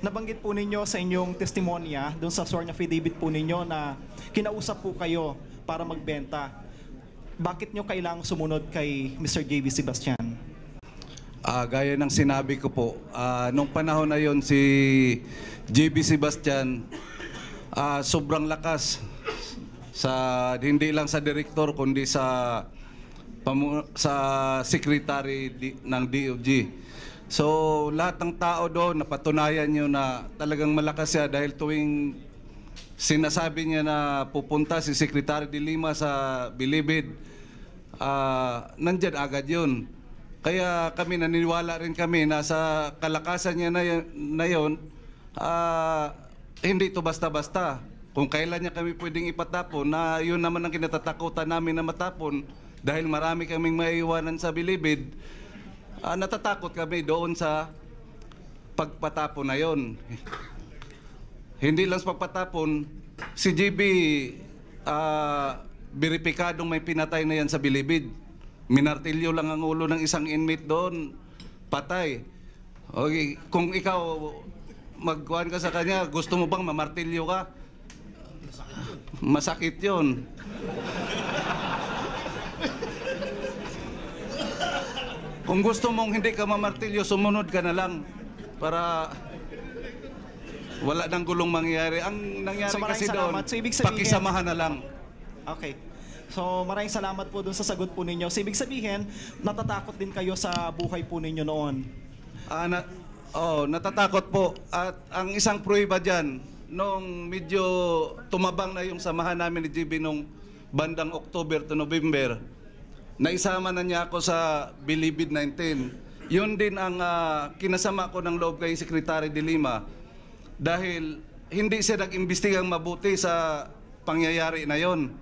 nabanggit po ninyo sa inyong testimonya, doon sa sworn affidavit po ninyo na kinausap po kayo para magbenta. Bakit nyo kailangang sumunod kay Mr. Jaybee Sebastian? Gaya ng sinabi ko po, nung panahon na yon si Jaybee Sebastian, sobrang lakas hindi lang sa direktor kundi sa secretary ng DOJ. So lahat ng tao doon napatunayan niyo na talagang malakas siya dahil tuwing sinasabi niya na pupunta si Secretary de Lima sa Bilibid, nandyan agad yun. Kaya kami naniniwala rin kami na sa kalakasan niya na yun, hindi ito basta-basta. Kung kailan niya kami pwedeng ipatapon, na yun naman ang kinatatakutan namin na matapon dahil marami kaming maiiwanan sa Bilibid, natatakot kami doon sa pagpatapon na yun. Hindi lang sa pagpatapon, si GB, beripikadong may pinatay na yan sa Bilibid. Minartilyo lang ang ulo ng isang inmate doon, patay. Okay, kung ikaw magkuhan ka sa kanya, gusto mo bang mamartilyo ka? Masakit yun. Kung gusto mong hindi ka mamartilyo, sumunod ka na lang para wala nang gulong mangyayari. Ang nangyari kasi doon, pakisamahan na lang. Okay. So maraming salamat po dun sa sagot po ninyo. So ibig sabihin, natatakot din kayo sa buhay po ninyo noon? Natatakot po. At ang isang pruweba dyan, nung medyo tumabang na yung samahan namin ni GB nung bandang October to November, naisama na niya ako sa Bilibid 19. Yun din ang kinasama ko ng loob kay Secretary de Lima dahil hindi siya nag-imbestigang mabuti sa pangyayari na yon.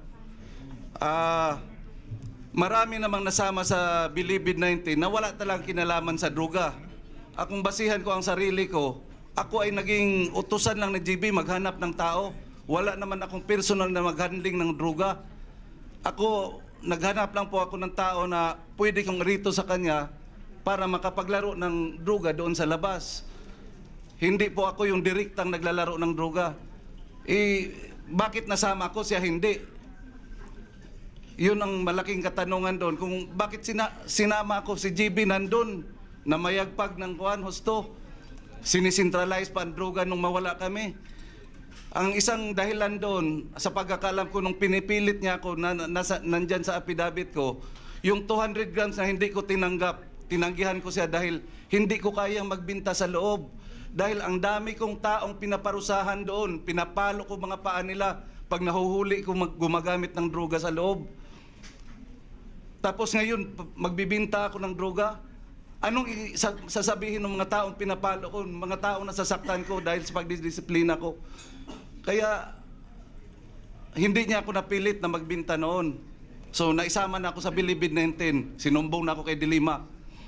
Marami namang nasama sa Bilibid 19 na wala talagang kinalaman sa droga. Akong basihan ko ang sarili ko, ako ay naging utusan lang ni GB maghanap ng tao. Wala naman akong personal na maghandling ng droga. Ako, naghanap lang po ako ng tao na pwede kong rito sa kanya para makapaglaro ng droga doon sa labas. Hindi po ako yung direktang naglalaro ng droga. Bakit nasama ko siya hindi? Yun ang malaking katanungan doon. Kung bakit sinama ko si GB nandun na mayagpag ng husto. Sinisentralize pa ang droga nung mawala kami. Ang isang dahilan doon, sa pagkakalam ko nung pinipilit niya ako nandyan sa affidavit ko, yung 200 grams na hindi ko tinanggap, tinanggihan ko siya dahil hindi ko kayang magbinta sa loob. Dahil ang dami kong taong pinaparusahan doon, pinapalo ko mga paa nila pag nahuhuli ko gumagamit ng droga sa loob. Tapos ngayon, magbibinta ako ng droga. Anong sasabihin ng mga taong pinapalo ko, mga taong nasasaktan ko dahil sa pagdidisiplina ko? Kaya hindi niya ako napilit na magbinta noon. So naisama na ako sa Bilibid 19, sinumbong na ako kay Dilima.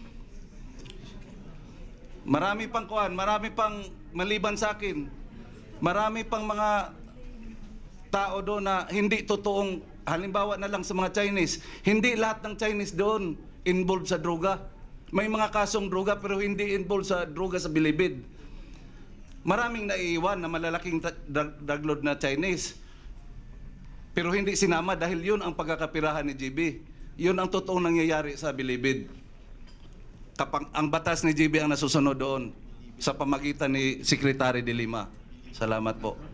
Marami pang maliban sa akin, marami pang mga tao doon na hindi totoong, halimbawa na lang sa mga Chinese, hindi lahat ng Chinese doon involved sa droga. May mga kasong droga pero hindi involved sa droga sa Bilibid. Maraming naiiwan na malalaking drug lord na Chinese. Pero hindi sinama dahil yun ang pagkakapirahan ni GB. Yun ang totoong nangyayari sa Bilibid. Ang batas ni GB ang nasusunod doon sa pamagitan ni Secretary de Lima. Salamat po.